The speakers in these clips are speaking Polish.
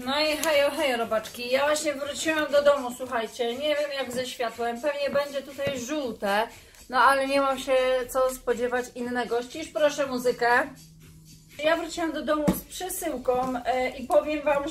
No i hejo robaczki, ja właśnie wróciłam do domu, słuchajcie, nie wiem jak ze światłem, pewnie będzie tutaj żółte, no ale nie mam się co spodziewać innego. Ścisz proszę muzykę. Ja wróciłam do domu z przesyłką i powiem wam,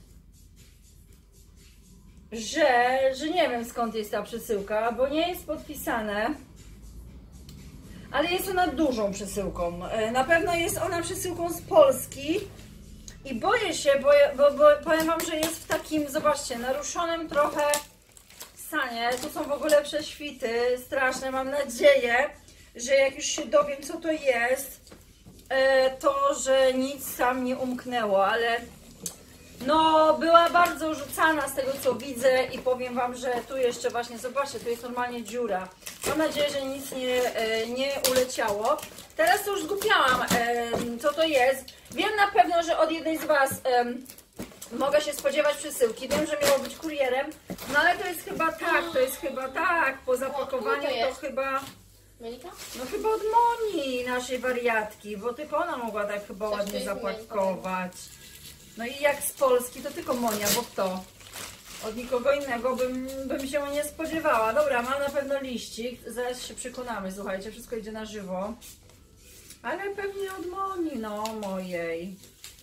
że nie wiem skąd jest ta przesyłka, bo nie jest podpisane, ale jest ona dużą przesyłką. Na pewno jest ona przesyłką z Polski. I boję się, bo powiem wam, że jest w takim, zobaczcie, naruszonym trochę stanie. Tu są w ogóle prześwity straszne. Mam nadzieję, że jak już się dowiem co to jest, to że nic tam nie umknęło, ale no była bardzo rzucana z tego co widzę i powiem wam, że tu jeszcze właśnie, zobaczcie, tu jest normalnie dziura. Mam nadzieję, że nic nie uleciało. Teraz to już zgubiłam, co to jest. Wiem na pewno, że od jednej z was mogę się spodziewać przesyłki. Wiem, że miało być kurierem, no ale to jest chyba tak, po zapakowaniu to chyba... No chyba od Moni, naszej wariatki, bo tylko ona mogła tak chyba ładnie zapakować. No i jak z Polski, to tylko Monia, bo kto? Od nikogo innego bym się nie spodziewała. Dobra, mam na pewno liścik, zaraz się przekonamy, słuchajcie, wszystko idzie na żywo. Ale pewnie od Moni, no mojej.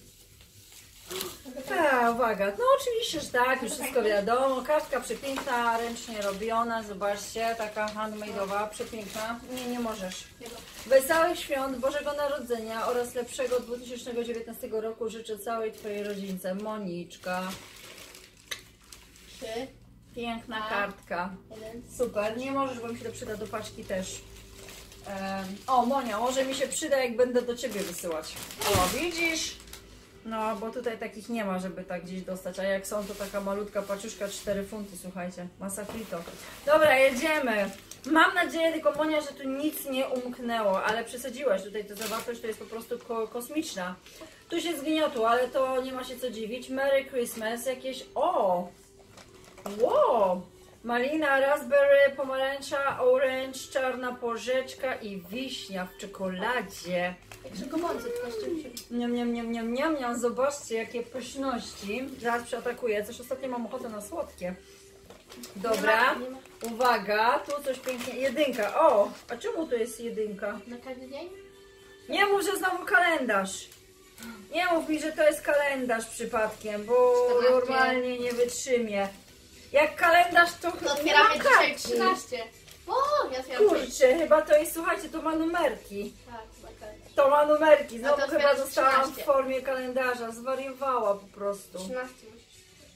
Uwaga, no oczywiście, że tak, już wszystko wiadomo. Kartka przepiękna, ręcznie robiona, zobaczcie, taka handmade'owa, przepiękna. Nie możesz. Wesołych świąt Bożego Narodzenia oraz lepszego 2019 roku życzę całej twojej rodzince. Moniczka. Piękna kartka. Super, nie możesz, bo mi się to przyda do paczki też. O, Monia, może mi się przyda, jak będę do ciebie wysyłać. O, widzisz? No, bo tutaj takich nie ma, żeby tak gdzieś dostać, a jak są, to taka malutka paczuszka 4 funty, słuchajcie, masakrito. Dobra, jedziemy. Mam nadzieję, tylko Monia, że tu nic nie umknęło, ale przesadziłaś, tutaj ta zawartość to jest po prostu kosmiczna. Tu się zgniotło, ale to nie ma się co dziwić. Merry Christmas, jakieś, o! Wow! Malina, raspberry, pomarańcza, orange, czarna porzeczka i wiśnia w czekoladzie. Niam, zobaczcie jakie pyszności. Zaraz przeatakuję, coś ostatnio mam ochotę na słodkie. Dobra, uwaga, tu coś pięknie, jedynka, o, a czemu tu jest jedynka? Na każdy dzień? Nie mów, że znowu kalendarz. Nie mów mi, że to jest kalendarz przypadkiem, bo 14. normalnie nie wytrzymię. Jak kalendarz to chyba otwieramy nie ma dzisiaj kartki. 13. O, ja otwieram Kurczę, chyba to jest, słuchajcie, to ma numerki. Tak, chyba kalendarz. To ma numerki, No to znowu chyba otwierasz dostałam 13. w formie kalendarza, zwariowała po prostu. 13 musisz.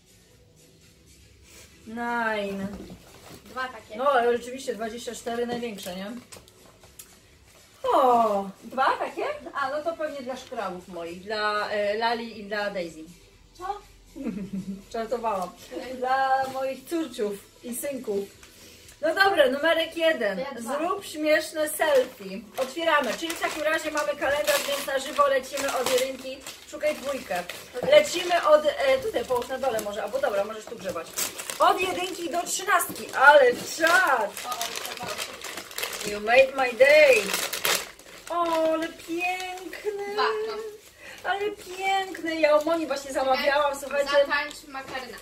9. 2 takie. No ale rzeczywiście 24 największe, nie? O, 2 takie? A no to pewnie dla szkrabów moich, dla Lali i dla Daisy. Co? Żartowałam. Dla moich córciów i synków. No dobra, numerek 1. Zrób śmieszne selfie. Otwieramy, czyli w takim razie mamy kalendarz, więc na żywo lecimy od jedynki. Szukaj dwójkę. Lecimy od, tutaj połóż na dole może, albo dobra, możesz tu grzebać. Od jedynki do 13, ale czad! You made my day. O, ale piękny. 2, no. Ale piękny. Ja o Moni właśnie zamawiałam, słuchajcie. Zatańcz Makaryna.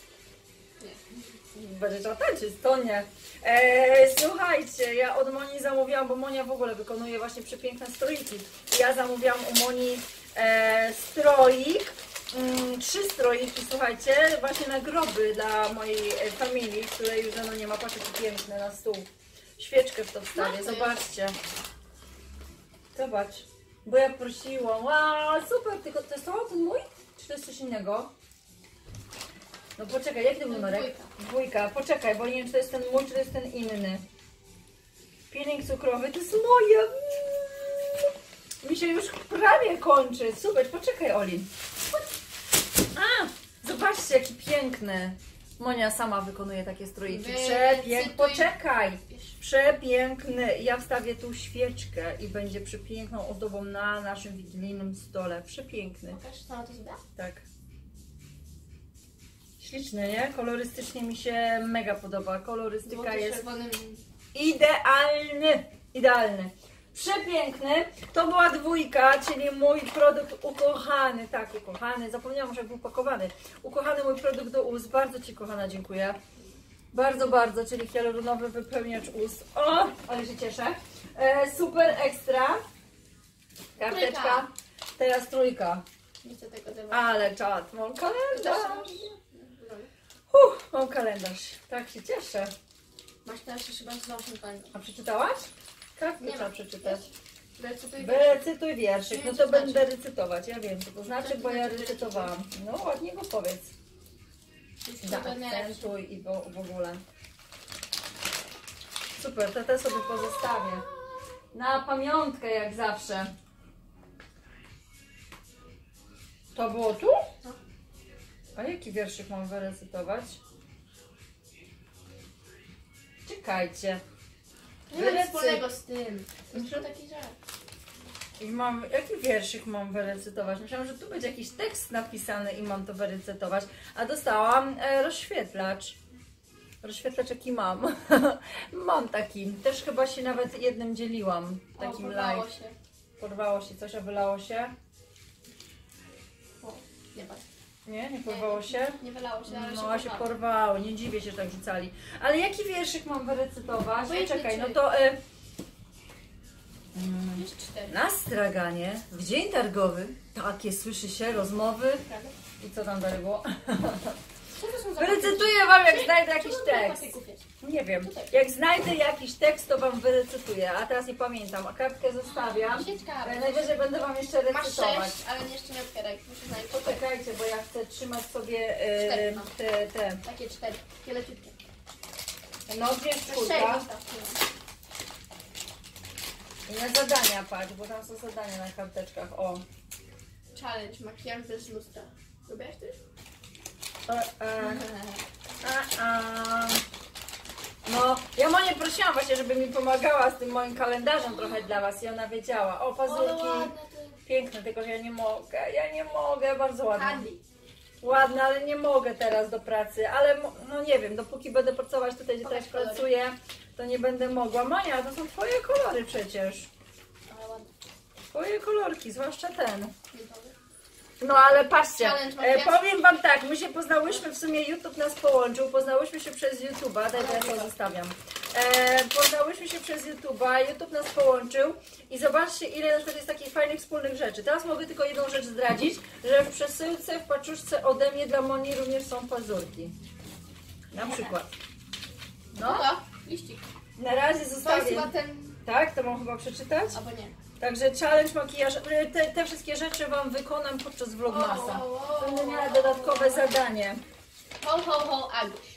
Będzie trzeba tańczyć, to nie. Słuchajcie, ja od Moni zamówiłam, bo Monia w ogóle wykonuje właśnie przepiękne stroiki. Ja zamówiłam u Moni stroik, 3 stroiki, słuchajcie, właśnie na groby dla mojej familii, której już no nie ma, patrzcie, piękne na stół. Świeczkę w to wstawię, zobaczcie. Zobacz, bo ja prosiłam, wow, super, tylko to jest to ten mój? Czy to jest coś innego? No poczekaj, jaki ten numerek? Dwójka, poczekaj, bo nie wiem, czy to jest ten mój, czy to jest ten inny. Peeling cukrowy, to jest moje. Mi się już prawie kończy. Super, poczekaj, Oli. A, zobaczcie, jaki piękny. Monia sama wykonuje takie strójki. Przepiękny, poczekaj. Przepiękny. Ja wstawię tu świeczkę i będzie przepiękną ozdobą na naszym wigilijnym stole. Przepiękny. Pokaż, co to zda? Tak. Śliczny, nie? Kolorystycznie mi się mega podoba. Kolorystyka jest idealny. Idealny. Przepiękny. To była 2, czyli mój produkt ukochany. Tak, ukochany. Zapomniałam, że jak był pakowany. Ukochany mój produkt do ust. Bardzo Ci, kochana, dziękuję. Bardzo, bardzo, czyli hialuronowy wypełniacz ust. O, ale się cieszę. Super ekstra. Karteczka. Teraz 3. Nie chcę tego zobaczyć. Ale czad, mam kalendarz. Mam kalendarz. Tak się cieszę. Masz teraz jeszcze chyba z 8 kalendarz. A przeczytałaś? Kartkę Nie trzeba ma. przeczytać. Recytuj. Recytuj wierszyk. Nie No wiem, to co znaczy. będę recytować. Ja wiem, co to znaczy, Co to bo ja znaczy recytowałam. No ładnie go powiedz. Zaakcentuj i w ogóle. Super, to te sobie pozostawię. Na pamiątkę jak zawsze. To było tu? No. A jaki wierszyk mam wyrecytować? Czekajcie. Nie ma nic wspólnego z tym. To jest tylko taki żart. Jaki wierszyk mam wyrecytować? Myślałam, że tu będzie jakiś tekst napisany i mam to wyrecytować. A dostałam rozświetlacz. Rozświetlacz jaki mam? Mam taki. Też chyba się nawet jednym dzieliłam. Takim porwało live. się. Porwało się coś, a wylało się? O, nie bać. Nie? Nie porwało się? Nie wylało się, ale No, a się porwało. Nie dziwię się, że tak rzucali. Ale jaki wierszyk mam wyrecytować? Pojedźmy Czekaj, no trzy. to... Jest 4. Na straganie, w dzień targowy, takie słyszy się rozmowy. Prawda? I co tam dalej było? Co to są za Wyrecytuję wam, jak znajdę jakiś Co tekst. patyków jest? Nie wiem. Jak znajdę jakiś tekst, to wam wyrecytuję, a teraz nie pamiętam. A kartkę zostawiam. Sieczka. Najwyżej będę wam jeszcze Masz recytować. 6, ale jeszcze nie otwieraj. Muszę znaleźć. Poczekajcie, bo ja chcę trzymać sobie Cztery mam. te. Takie 4. Kieleciutkie. No, 2 6 czwórka. zostaw. I na zadania patrz, bo tam są zadania na karteczkach. O. Challenge, makijaż bez lustra. Lubiłaś to już? No, ja Monię prosiłam właśnie, żeby mi pomagała z tym moim kalendarzem trochę dla was i ona wiedziała. O, pazurki. Piękne, tylko że ja nie mogę, bardzo ładne. Candy. Ładne, ale nie mogę teraz do pracy, ale no nie wiem, dopóki będę pracować tutaj, gdzie teraz Pokaż kolory. pracuję, to nie będę mogła. Monia, to są twoje kolory przecież. Ale ładne. Twoje kolorki, zwłaszcza ten. Miętowy. No ale patrzcie, Challenge makijaż. powiem wam tak, my się poznałyśmy, w sumie YouTube nas połączył, poznałyśmy się przez YouTube'a, daj, ja to zostawiam. Poznałyśmy się przez YouTube'a, YouTube nas połączył i zobaczcie, ile na przykład jest takich fajnych wspólnych rzeczy. Teraz mogę tylko jedną rzecz zdradzić, że w przesyłce, w paczuszce ode mnie dla Moni również są pazurki. Na przykład. No No, to, liścik. na razie To jest zostawię. chyba ten... Tak, to mam chyba przeczytać? Albo nie. Także challenge makijaż, te wszystkie rzeczy wam wykonam podczas vlogmasa. Będę miała dodatkowe zadanie. Ho, ho, ho, Aguś.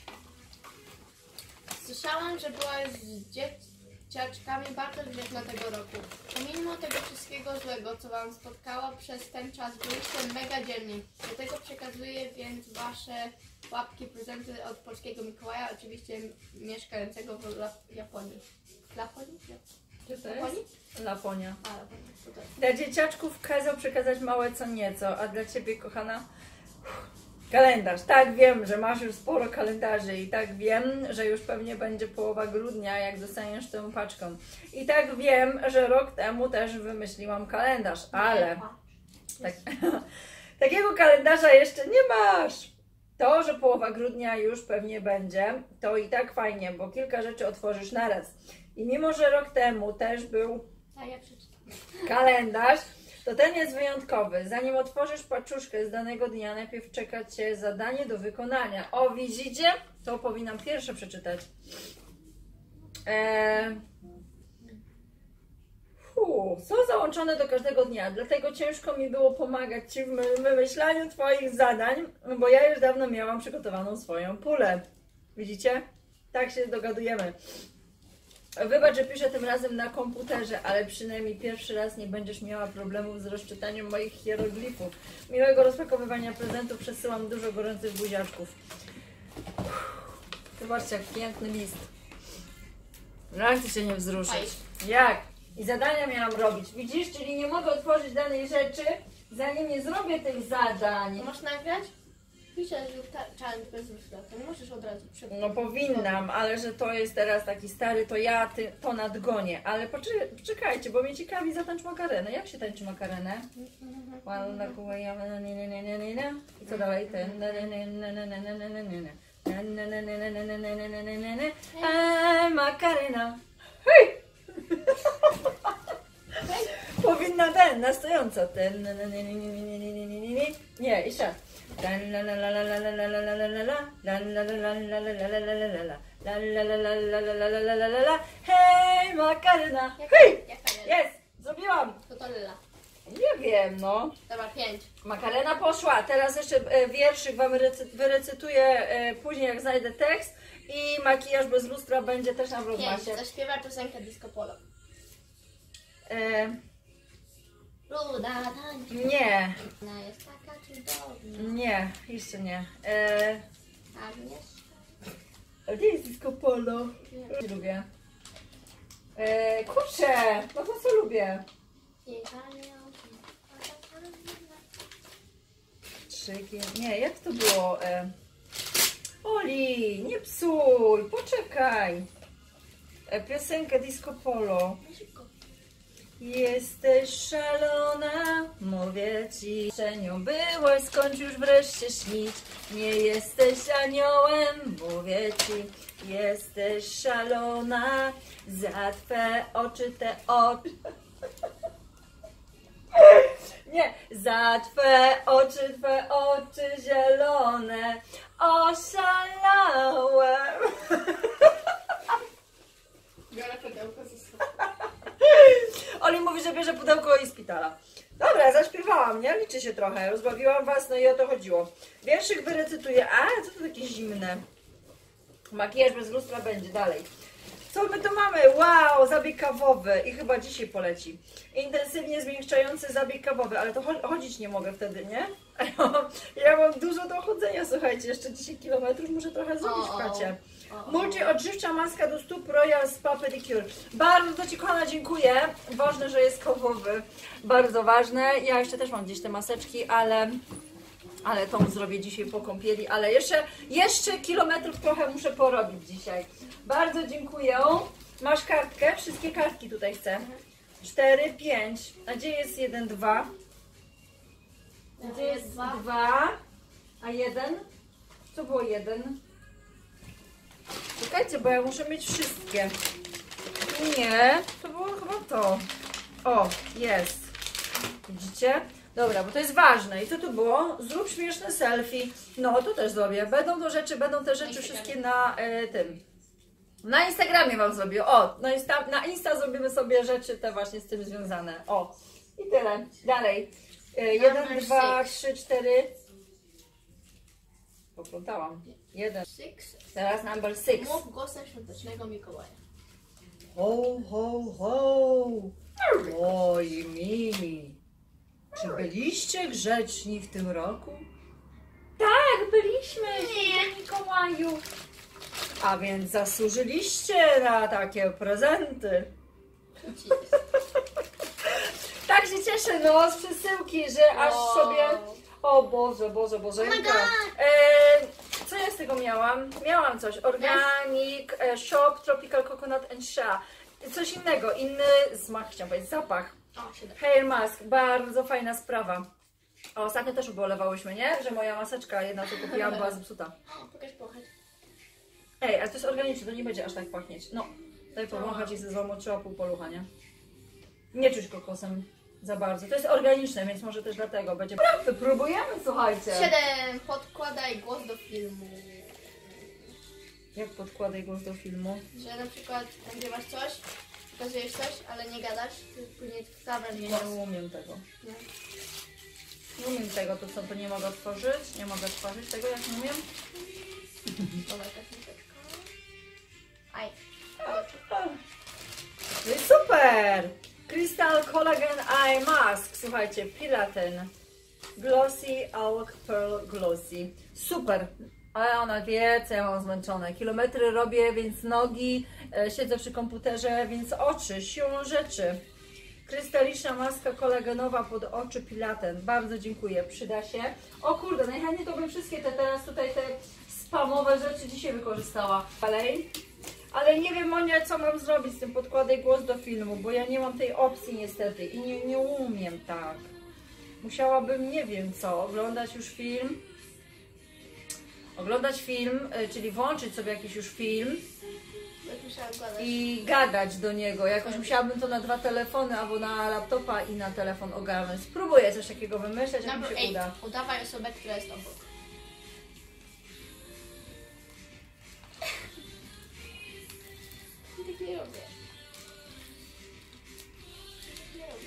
Słyszałam, że byłaś z dzieciaczkami bardzo grzeczna tego roku. Pomimo tego wszystkiego złego, co wam spotkało przez ten czas, byliście mega dzielni. Dlatego przekazuję więc wasze łapki, prezenty od polskiego Mikołaja, oczywiście mieszkającego w Japonii. Laponii? Gdzie to Laponii? jest? Laponia. A, Laponii, tutaj. Dla dzieciaczków kazał przekazać małe co nieco, a dla ciebie, kochana, kalendarz. Tak, wiem, że masz już sporo kalendarzy i tak wiem, że już pewnie będzie połowa grudnia, jak dostaniesz tę paczką. I tak wiem, że rok temu też wymyśliłam kalendarz, ale tak, takiego kalendarza jeszcze nie masz. To, że połowa grudnia już pewnie będzie, to i tak fajnie, bo kilka rzeczy otworzysz naraz. I mimo, że rok temu też był A ja przeczytam. kalendarz, to ten jest wyjątkowy. Zanim otworzysz paczuszkę z danego dnia, najpierw czeka cię zadanie do wykonania. O, widzicie? To powinnam pierwsze przeczytać. Są załączone do każdego dnia, dlatego ciężko mi było pomagać ci w wymyślaniu twoich zadań, bo ja już dawno miałam przygotowaną swoją pulę. Widzicie? Tak się dogadujemy. Wybacz, że piszę tym razem na komputerze, ale przynajmniej pierwszy raz nie będziesz miała problemów z rozczytaniem moich hieroglifów. Miłego rozpakowywania prezentów, przesyłam dużo gorących buziaczków. Zobaczcie, jak piękny list. Jak ty się nie wzruszyć? Jak? I zadania miałam robić. Widzisz, czyli nie mogę otworzyć danej rzeczy, zanim nie zrobię tych zadań. To masz nagrać? Piszę, że challenge bez lustra, to nie możesz od razu przebyć. No powinnam, ale że to jest teraz taki stary, to ja to nadgonię. Ale poczekajcie, bo mnie ciekawi zatańcz makarenę. Jak się tańczy makarenę? I co dalej? Makarena. Hej! Powinna na stojąco. Nie, jeszcze raz. Hej, Makarena! Hej! Jest! Zrobiłam! To to Lila. Nie wiem, no. Dobra, 5. Makarena poszła. Teraz jeszcze wierszyk wam wyrecytuję później, jak znajdę tekst. I makijaż bez lustra będzie też na 5. vlogmasie. Zaśpiewa piosenkę Disco Polo. Ruda tańczy. Nie, Ona jest taka cudowna. nie, jeszcze nie. Agnieszka. A gdzie jest disco polo? Nie lubię. Kurczę, no to co lubię? Nie, jak to było? Oli, nie psuj, poczekaj. Piosenkę disco polo. Jesteś szalona, mówię ci, że nią byłaś, skończ już wreszcie śnić. Nie jesteś aniołem, mówię ci, jesteś szalona, za twe oczy te oczy. Nie, za twe oczy zielone, oszalałem. Biorę pudełko ze sobą. Oli mówi, że bierze pudełko i szpitala. Dobra, zaśpiewałam, nie? Liczy się trochę. Rozbawiłam was, no i o to chodziło. Wierszyk wyrecytuję. A, co to takie zimne? Makijaż bez lustra będzie dalej. Co my tu mamy? Wow, zabieg kawowy. I chyba dzisiaj poleci. Intensywnie zmiękczający zabieg kawowy. Ale to chodzić nie mogę wtedy, nie? Ja mam dużo do chodzenia, słuchajcie. Jeszcze 10 km muszę trochę zrobić w chacie. Multi-odżywcza maska do stóp Royal Spa Pedicure. Bardzo Ci, kochana, dziękuję. Ważne, że jest kawowy. Bardzo ważne. Ja jeszcze też mam gdzieś te maseczki, ale tą zrobię dzisiaj po kąpieli. Ale jeszcze kilometrów trochę muszę porobić dzisiaj. Bardzo dziękuję. Masz kartkę? Wszystkie kartki tutaj chcę. 4, 5. A gdzie jest 1, 2? Gdzie jest 2? A 1? Co było 1? Czekajcie, bo ja muszę mieć wszystkie. Nie, to było chyba to. O, jest. Widzicie? Dobra, bo to jest ważne. I co tu było? Zrób śmieszne selfie. No, to też zrobię. Będą te rzeczy wszystkie na tym. Na Instagramie wam zrobię. O, na Insta zrobimy sobie rzeczy te właśnie z tym związane. O, i tyle. Dalej. 1, 2, 3, 4. Poplątałam. 1. Teraz number 6. Mów głosem świątecznego Mikołaja. Ho, ho, ho. Oj, mi. Czy byliście grzeczni w tym roku? Tak, byliśmy, święty Mikołaju. A więc zasłużyliście na takie prezenty. Tak się cieszę, no, z przesyłki, że aż sobie... O Boże, Bożenka. Co ja z tego miałam? Miałam coś. Organic Shop Tropical Coconut and Shea. Coś innego, inny smak, chciałam powiedzieć, zapach. Hair mask, bardzo fajna sprawa. O, ostatnio też ubolewałyśmy, nie? Że moja maseczka, jedna co kupiłam, była zepsuta. O, pokaż pochać. Ej, ale to jest organiczne, to nie będzie aż tak pachnieć. No, daj pomachać i ze zamoczyła pół polucha, nie? Nie czuć kokosem za bardzo. To jest organiczne, więc może też dlatego będzie... Wypróbujemy, słuchajcie. 7. Podkładaj głos do filmu. Jak podkładaj głos do filmu? Że na przykład nagrywasz coś, pokazujesz coś, ale nie gadasz, później wstawiasz Nie, głos. nie umiem tego. Nie. Nie umiem tego, to co, to nie mogę otworzyć? Nie mogę otworzyć tego, jak nie umiem? Dobra, kosmetyczka. Aj. No i super! Crystal Collagen Eye Mask. Słuchajcie, Pilaten. Glossy Alk Pearl Glossy. Super! Ale ona wie, co ja mam zmęczone. Kilometry robię, więc nogi, siedzę przy komputerze, więc oczy, siłą rzeczy. Krystaliczna maska kolagenowa pod oczy Pilaten. Bardzo dziękuję, przyda się. O kurde, najchętniej to bym wszystkie teraz tutaj te spamowe rzeczy dzisiaj wykorzystała. Dalej. Ale nie wiem, Monia, co mam zrobić z tym podkładaj głos do filmu, bo ja nie mam tej opcji niestety i nie umiem tak. Musiałabym, nie wiem co, oglądać już film. Oglądać film, czyli włączyć sobie jakiś już film i gadać do niego. Jakoś musiałabym to na 2 telefony albo na laptopa i na telefon ogarnąć. Spróbuję coś takiego wymyśleć, jak mi się uda. Udawaj osobę, która jest obok. Tak nie robię. Nie robię.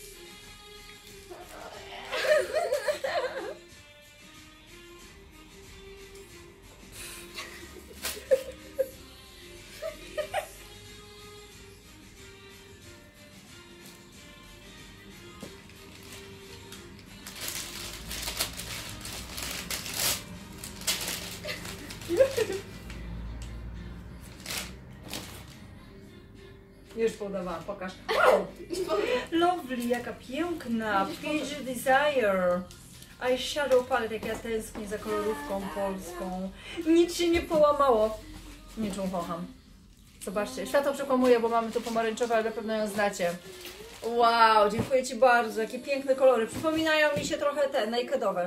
Już podawałam, pokaż. Wow! Lovely, jaka piękna. Peach Desire. Eyeshadow palette, jak ja tęsknię za kolorówką polską. Nic się nie połamało. Niczym kocham. Zobaczcie, światło przekłamuje, bo mamy tu pomarańczowe, ale na pewno ją znacie. Wow, dziękuję Ci bardzo. Jakie piękne kolory. Przypominają mi się trochę te nakedowe.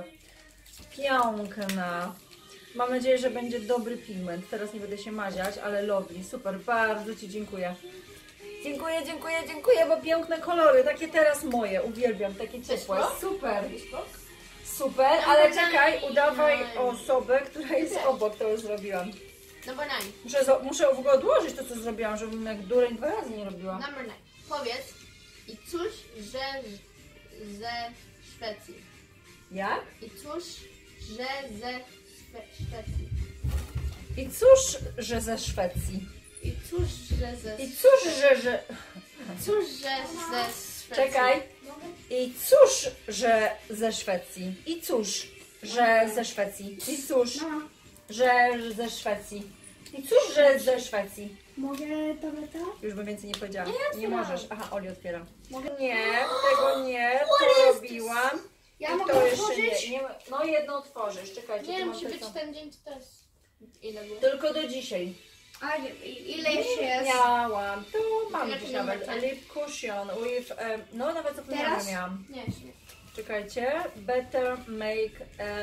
Piękna. Mam nadzieję, że będzie dobry pigment. Teraz nie będę się maziać, ale lovely. Super, bardzo Ci dziękuję. Dziękuję, dziękuję, dziękuję, bo piękne kolory. Takie teraz moje. Uwielbiam, takie ciepłe. Super. Super, ale czekaj, udawaj osobę, która jest obok. To już zrobiłam. Number 9. Muszę w ogóle odłożyć to, co zrobiłam, żebym jak dureń 2 razy nie robiła. Number 9. Powiedz i cóż, że ze Szwecji. Jak? I cóż, że ze Szwecji. I cóż, że ze Szwecji. I cóż, że ze I cóż, że... Cóż, że ze Szwecji. Czekaj. I cóż, że ze Szwecji. I cóż, że ze Szwecji. I cóż, że ze Szwecji. I cóż, że ze Szwecji. Mogę tableta? Już bym więcej nie powiedziała. Nie Nie otwieram. możesz. Aha, Oli otwiera. Mogę? Nie, tego nie. To robiłam. Ja I mogę to jeszcze otworzyć? nie. No jedno otworzysz. Czekajcie. Nie, tu mam musi te być co. ten dzień, to jest... Ile było? Tylko do dzisiaj. A ile jeszcze jest? Miałam. Tu mam Lepiej gdzieś nie nawet. macie. Lip cushion with... no nawet zapomniałam, Teraz? że miałam. Nie, nie. Czekajcie. Better make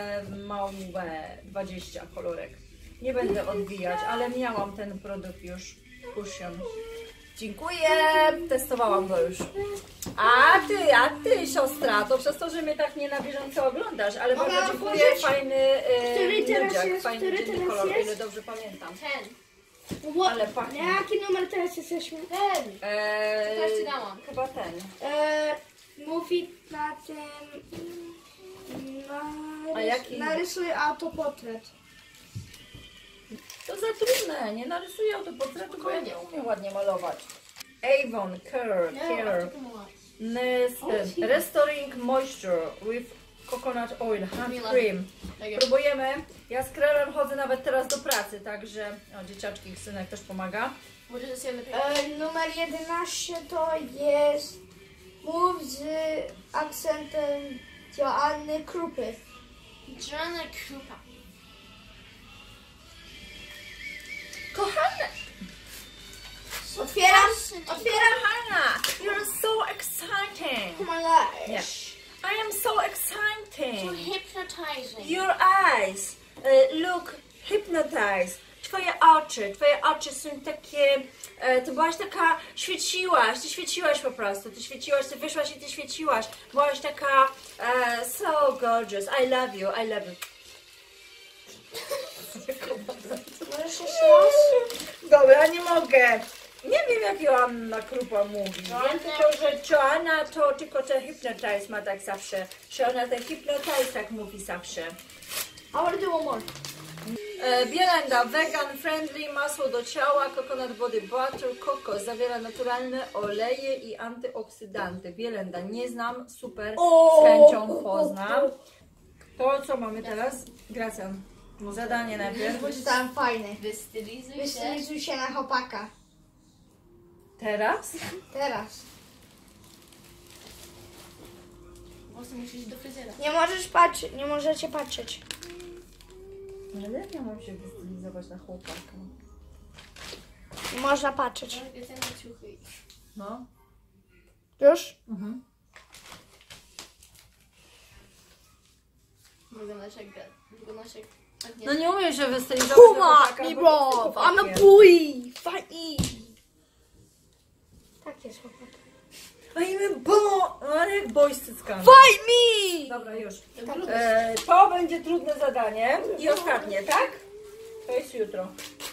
małe 20 kolorek. Nie będę odbijać, ale miałam ten produkt już. Cushion. Dziękuję! Testowałam go już. A ty siostra, to przez to, że mnie tak nie na bieżąco oglądasz, ale Mogę bardzo dziękuję, otworzyć? fajny Który teraz nudziak, jest? fajny Który dzienny teraz kolor, o jest? ile dobrze pamiętam. Ten. Ale pachnie. Jaki numer teraz jesteśmy? Ten. Teraz ci dałam. Chyba ten. Mówi na tym... A jaki? Narysuj autoportret. To za trudne, nie narysuję autoportretu, bo ja nie umiem ładnie malować. Avon Care, Restoring Moisture with Coconut Oil, Hand Cream. Próbujemy. Ja z kremem chodzę nawet teraz do pracy, także... O, dzieciaczki, ich synek też pomaga. Numer 11 to jest mów z akcentem Joanny Krupy. Joanna Krupa. Kochana! Otwieram! Kochana! You're so exciting! Oh my gosh. Nie. I am so exciting! Hypnotizing. Your eyes look hypnotized. Twoje oczy są takie, ty byłaś taka, ty świeciłaś po prostu, ty świeciłaś, ty wyszłaś i ty świeciłaś. Byłaś taka so gorgeous, I love you. Możesz jeszcze raz? Dobra, nie mogę. Nie wiem, jak Joanna Krupa mówi. Wiem tylko, że Joanna to tylko te hypnotize ma tak zawsze. Że ona te hypnotize tak mówi zawsze. I want to do one more. Bielenda, vegan friendly, masło do ciała, coconut body butter, kokos, zawiera naturalne oleje i antyoksydanty. Bielenda, nie znam, super, z chęcią poznam. To co mamy teraz? Gracjan. Zadanie najpierw. Tam fajny. Wystylizuj się. Wystylizuj się na chłopaka. Teraz? Teraz. Włosy musisz do fryzjera. Nie możesz patrzeć, nie możecie patrzeć. Ale jak ja mam się wystylizować na chłopaka? Nie można patrzeć. Jedzenie ciuchy. No. Już? Mhm. Wyglądasz jak... No nie umiem się wystylizować Puma, na chłopaka, mi bo bro, jest I'm a chłopakiem. boy, fajnie. Tak jest chłopak. A imię bo... Ale jak boj z cyckami. Fight me! Dobra, już. Tak. To będzie trudne zadanie. I ostatnie, tak? To jest jutro.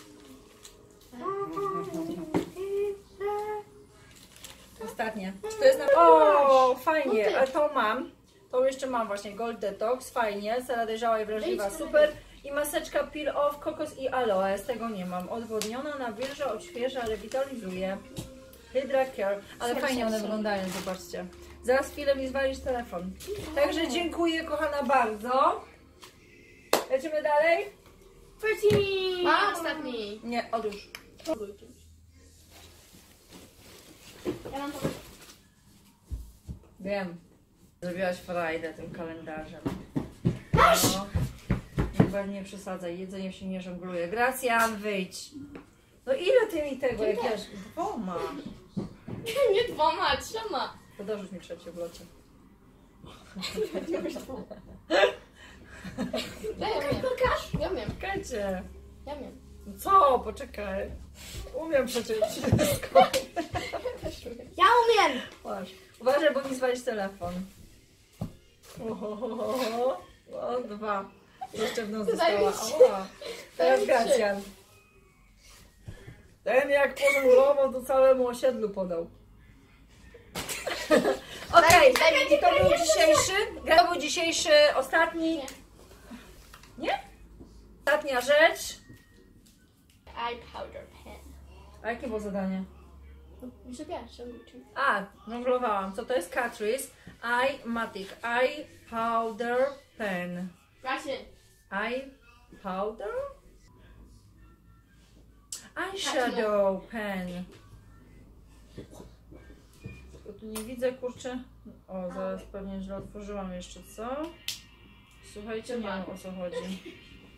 Ostatnie. To jest na... O, fajnie. A to mam. To jeszcze mam właśnie Gold Detox. Fajnie. Sera dojrzała i wrażliwa. Super. I maseczka Peel Off, kokos i aloe. Z tego nie mam. Odwodniona, nawilża, odświeża, rewitalizuje. Hydra Care. Ale fajnie one wyglądają, zobaczcie. Zaraz chwilę mi zwalisz telefon. Także dziękuję, kochana, bardzo. Lecimy dalej? Ma ostatni. Nie, odłóż. Ja mam to. Wiem. Zrobiłaś frajdę tym kalendarzem. No. Chyba nie przesadzaj, jedzenie się nie żongluje. Gracjan, wyjdź. No ile ty mi tego, jak ja... Dwoma. Nie 2, 3. To dorzuć mi trzecie w locie. Ja wiem. Czekajcie. Ja wiem. Co? Poczekaj. Umiem przecież wszystko. Ja umiem! Masz. Uważaj, bo mi zwalisz telefon. O, 2. Jeszcze w nos została. Ała. Teraz Gracjan. Ten jak pożonglował, to całemu osiedlu podał. Okej, i to był dzisiejszy. To był dzisiejszy, ostatni. Nie. Nie? Ostatnia rzecz. Eye powder pen. A jakie było zadanie? Żebiasz, żebiasz. A, żonglowałam. Co to jest? Catrice Eye Matic Eye Powder Pen. Właśnie. Eye Powder? Eyeshadow Pen. Tylko tu nie widzę, kurczę. O, zaraz pewnie źle otworzyłam jeszcze, co? Słuchajcie, nie wiem, o co chodzi.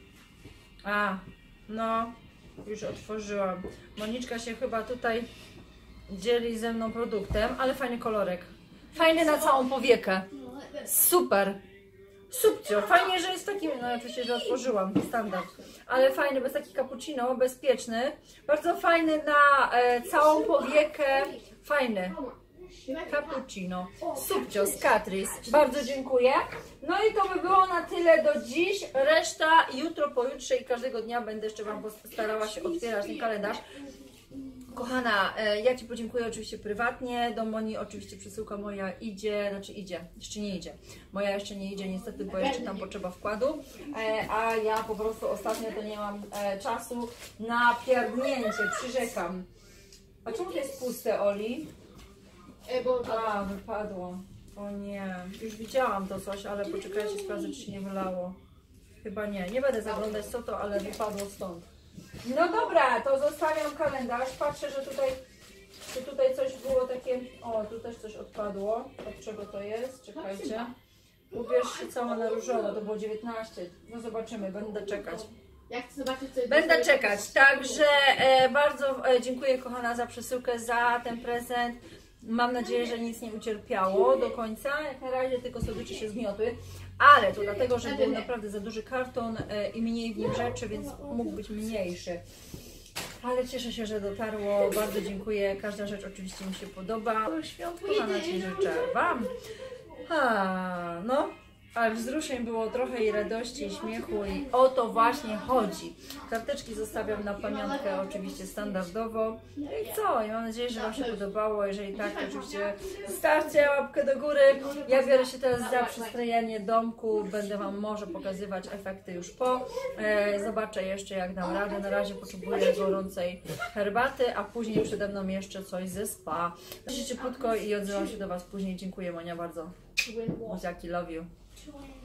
A, no, już otworzyłam. Moniczka się chyba tutaj dzieli ze mną produktem, ale fajny kolorek. Fajny na całą powiekę. Super. Subcio. Fajnie, że jest taki, no oczywiście, że otworzyłam, standard. Ale fajny, bez taki cappuccino, bezpieczny. Bardzo fajny na całą powiekę. Fajny. Cappuccino. Subcio z Catrice. Bardzo dziękuję. No i to by było na tyle do dziś. Reszta jutro, pojutrze i każdego dnia będę jeszcze Wam starała się otwierać ten kalendarz. Kochana, ja Ci podziękuję oczywiście prywatnie. Do Moni oczywiście przesyłka moja idzie, jeszcze nie idzie. Moja jeszcze nie idzie niestety, bo jeszcze tam potrzeba wkładu. A ja po prostu ostatnio to nie mam czasu na pierdnięcie, przyrzekam. A czemu to jest puste, Oli? A, wypadło. O nie, już widziałam to coś, ale poczekajcie, sprawdzę, czy się nie wylało. Chyba nie, nie będę zaglądać co to, ale wypadło stąd. No dobra, to zostawiam kalendarz. Patrzę, że tutaj coś było takie... O, tu też coś odpadło. Od czego to jest? Czekajcie. Ubierz się cała na różowo, to było 19. No zobaczymy, będę czekać. Jak chcę zobaczyć, co jest. Będę czekać, także bardzo dziękuję, kochana, za przesyłkę, za ten prezent. Mam nadzieję, że nic nie ucierpiało do końca. Jak na razie tylko słodycze się zgniotły. Ale to dlatego, że był naprawdę za duży karton i mniej w nim rzeczy, więc mógł być mniejszy. Ale cieszę się, że dotarło. Bardzo dziękuję. Każda rzecz oczywiście mi się podoba. Świąt, kochana, Ci życzę Wam. No. Ale wzruszeń było trochę i radości, i śmiechu i o to właśnie chodzi. Karteczki zostawiam na pamiątkę oczywiście standardowo. No i co? I mam nadzieję, że Wam się podobało. Jeżeli tak, to oczywiście zostawcie łapkę do góry. Ja biorę się teraz za przystrojenie domku. Będę Wam może pokazywać efekty już po. Zobaczę jeszcze, jak dam radę. Na razie potrzebuję gorącej herbaty, a później przede mną jeszcze coś ze spa. Życzę krótko i odzywam się do Was później. Dziękuję, Monia, bardzo. Buziaki, love you.